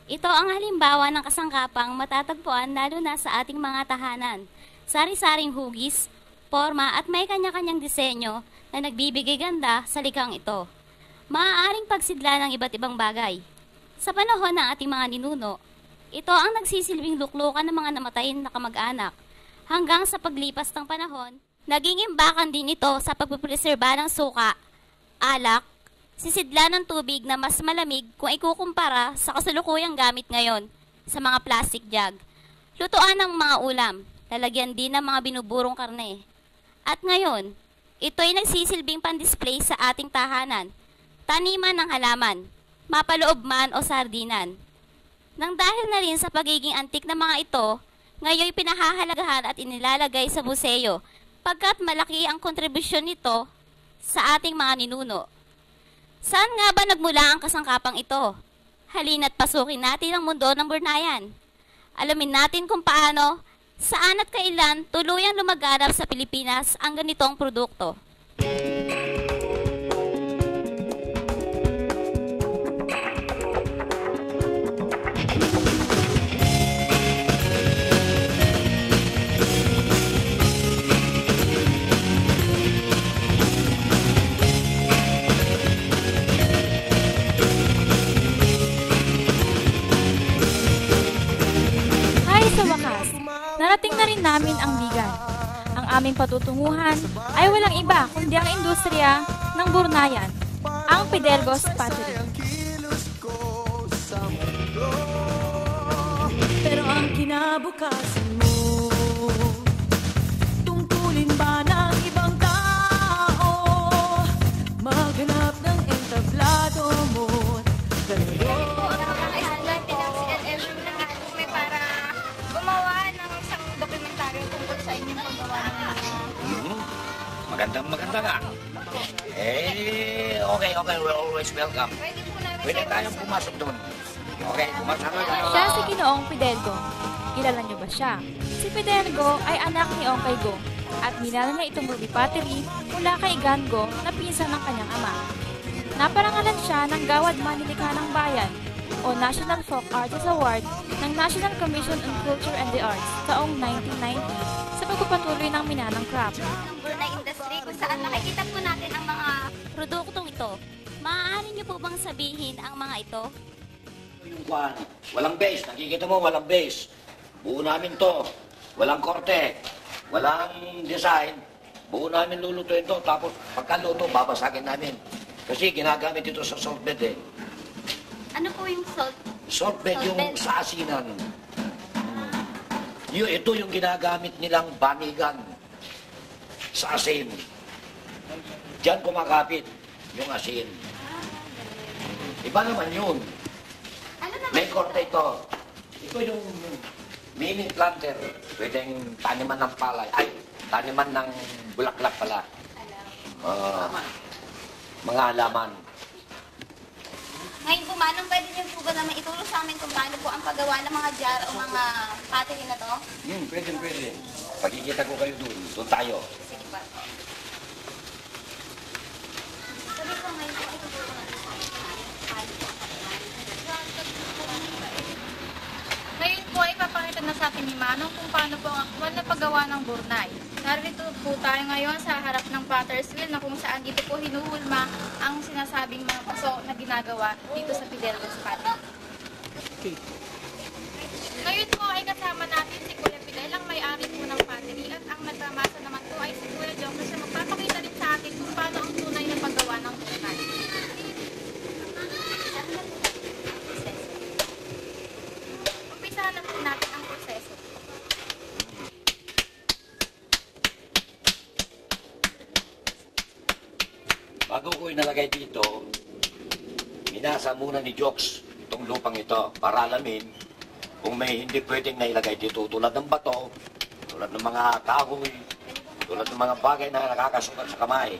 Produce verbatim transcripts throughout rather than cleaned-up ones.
Ito ang halimbawa ng kasangkapang matatagpuan lalo na sa ating mga tahanan. Sari-saring hugis, forma at may kanya-kanyang disenyo na nagbibigay ganda sa likhang ito. Maaaring pagsidla ng iba't ibang bagay. Sa panahon ng ating mga ninuno, ito ang nagsisilbing luklukan ng mga namatay na kamag-anak. Hanggang sa paglipas ng panahon, naging imbakan din ito sa pagpupreserba ng suka, alak, sisidla ng tubig na mas malamig kung ikukumpara sa kasalukuyang gamit ngayon sa mga plastic jug. Lutuan ng mga ulam, lalagyan din ng mga binuburong karne. At ngayon, ito ay nagsisilbing pan-display sa ating tahanan, taniman ng halaman, mapaloob man o sardinan. Nang dahil na rin sa pagiging antik ng mga ito, ngayon pinahahalagahan at inilalagay sa museo pagkat malaki ang kontribusyon nito sa ating mga ninuno. Saan nga ba nagmula ang kasangkapang ito? Halina't pasukin natin ang mundo ng Bornayan. Alamin natin kung paano, saan at kailan tuluyang lumaganap sa Pilipinas ang ganitong produkto. Sa wakas, narating na rin namin ang bigan. Ang aming patutunguhan ay walang iba kundi ang industriya ng Bornayan, ang Fidelgos Pottery. Pero ang kinabukasan mo, tungkulin ba ng ibang tao? Maghanap ng entablado mo, ganito. Magandang maganda nga. Eh, okay, okay. We're always welcome. Pwede tayong pumasok doon. Okay, pumasok na tayo. Siya si Ginoong Fidelgo. Kilala niyo ba siya? Si Fidelgo ay anak ni Ongkay Go at minala niya itong Ruby Pottery mula kay Gango na pinsan ng kanyang ama. Naparangalan siya ng Gawad Manilikha ng Bayan o National Folk Artist Award ng National Commission on Culture and the Arts taong nineteen ninety sa pagpapatuloy ng minanang craft. Na industry kung saan nakikita po natin ang mga produktong ito. Maaari niyo po bang sabihin ang mga ito? Yung kwan, walang base. Nakikita mo, walang base. Buo namin to. Walang korte. Walang design. Buo namin lulutuin to. Tapos pagkaluto, babasagin namin. Kasi ginagamit ito sa salt bed eh. Ano po yung salt? Salt bed Salt yung bed. sa asinan. Yung, ito yung ginagamit nilang banigan sa asin. Diyan kumakapit yung asin. Iba naman yun. Ano naman? May korte ito. Ito yung mini planter. Pwedeng taniman ng palay. Ay, taniman ng bulaklak pala. Uh, mga halaman. Ngayon po, manong pwede niyo po ba naman ituro sa amin kung paano po ang paggawa ng mga jar o mga pottery na to? Hmm, pwede, pwede. Pagkikita ko kayo doon. Doon tayo. Sige pa. Sabi ko ngayon po, ituturo natin sa amin. Ngayon po ay papakita na sa atin ni Manong kung paano po ang aktwal na paggawa ng burnay. Narito po tayo ngayon sa harap ng potter's wheel na kung saan dito po hinuhulma ang sinasabing mga paso na ginagawa dito sa Fidelgos Pottery. Okay. Ngayon po ay kasama natin si Kuya Fidel, ang may-ari po ng pottery, at ang nagmamasa naman po ay si Kuya Jong na siya magpapakita din sa atin kung paano ang tunay na paggawa ng burnay. Umpisahan na po natin ang proseso. Bago ko inalagay dito, minasa muna ni Jokes itong lupang ito para alamin kung may hindi pwedeng nailagay dito tulad ng bato, tulad ng mga kahoy, tulad ng mga bagay na nakakasukat sa kamay.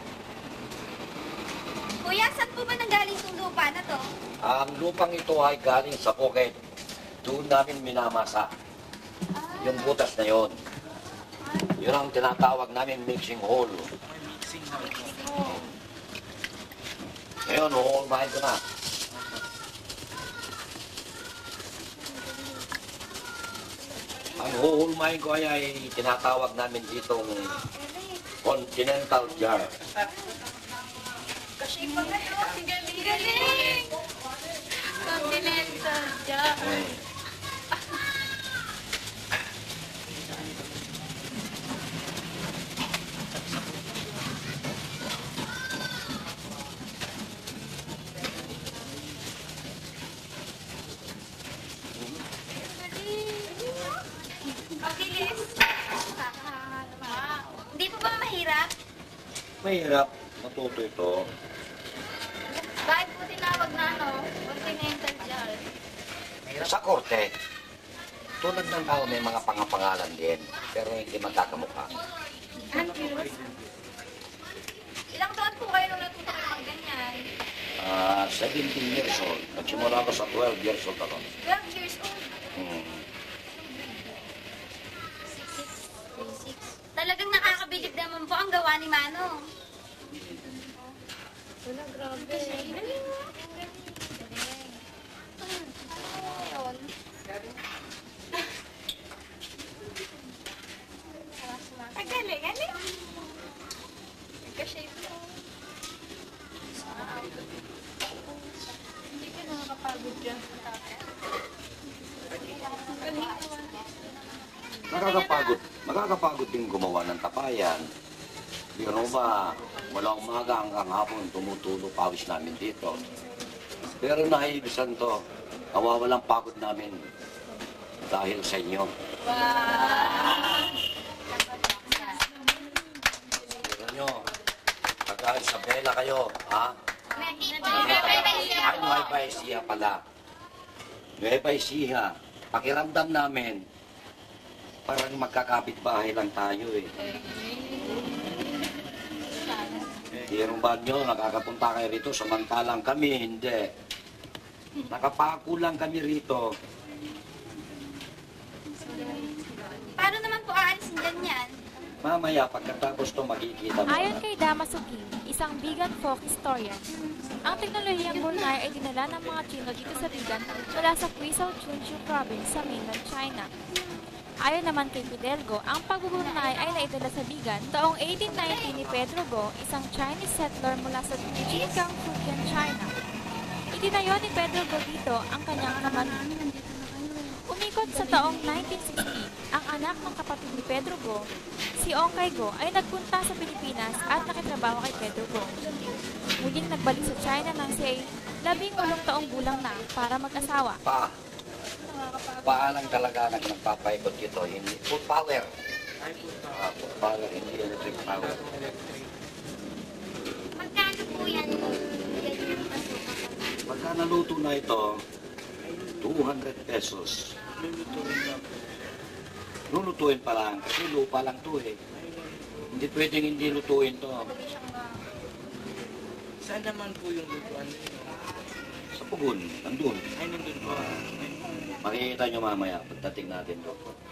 Kuya, saan po ba nanggaling itong lupa na to? Ang lupang ito ay galing sa bukid. Doon namin minamasa. Yung butas na yon. Yun ang tinatawag namin mixing hole. Ngayon, huhulmahin ko na. Ang huhulmahin ko ay, ay tinatawag namin ditong continental jar. Kasi pa kayo, galing, galing! Continental jar. Eh, Ang bilis. Hindi po ba mahirap? mahirap matuto ito. Bakit po tinawag na ano, continental jar? Sa korte, tulad ng tao may mga pangapangalan din, pero hindi magkakamukha. Ang cute. Ilang taon po kayo nung natuto kayo mag ganyan? Ah, seventeen years old. Nagsimula ako sa twelve years old ako. twelve years old. Hmm. Talagang nakakabilib naman po ang gawa ni Manong. Wala, grabe. Galing mo. Ayun. Ang galing, galing. Nagka-shape mo. Hindi ka nakakapagod dyan. Galing naman. Nakakapagod. Makakapagod din gumawa ng tapayan. Pero ba, mula umaga hanggang hapon, tumutulo pawis namin dito. Pero naibisan to, kawawalang pagod namin dahil sa inyo. Wow! Pero nyo, taga Isabela kayo, ha? Ay, Nueva Ecija pala. Nueva Ecija, pakiramdam namin, parang magkakapit bahay lang tayo eh. Pero ba nyo, nakakapunta kayo rito, samantalang kami, hindi. Nakapako lang kami rito. Paano naman po aalisin dyan yan? Mamaya, pagkatapos to makikita mo Ayon na. kay Damasuki, isang vegan folk historian, ang teknolohiyang Brunei ay dinala ng mga Chino dito sa vegan mula sa Guizhou Chunchu province sa mainland China. Ayon naman kay Fidelgo, ang pag-Brunei ay naidala sa vegan taong eighteen ninety ni Pedro Go, isang Chinese settler mula sa Jigang, Fujian, China. Itinayo ni Pedro Go dito ang kanyang kamanan. Umikot sa taong nineteen sixty, ang anak ng kapatid ni Pedro Go, si Ongkay Go, ay nagpunta sa Pilipinas at nakitrabaho kay Pedro Go. Muling nagbalik sa China nang siya ay labing walong taong gulang na para mag-asawa. Pa, paalang talaga nag nagpapaikot dito, hindi food power. Ah, food power, hindi electric power. Magkano po yan? Yan yung pasukan. Pagka naluto na ito, two hundred pesos. Lulutuin pa lang, kasi lupa lang to eh. Hindi pwedeng hindi lutuin to. Saan naman po yung lutuan ninyo? Sa pugon, nandun. Ay, nandun po. Makikita nyo mamaya pagdating natin doon.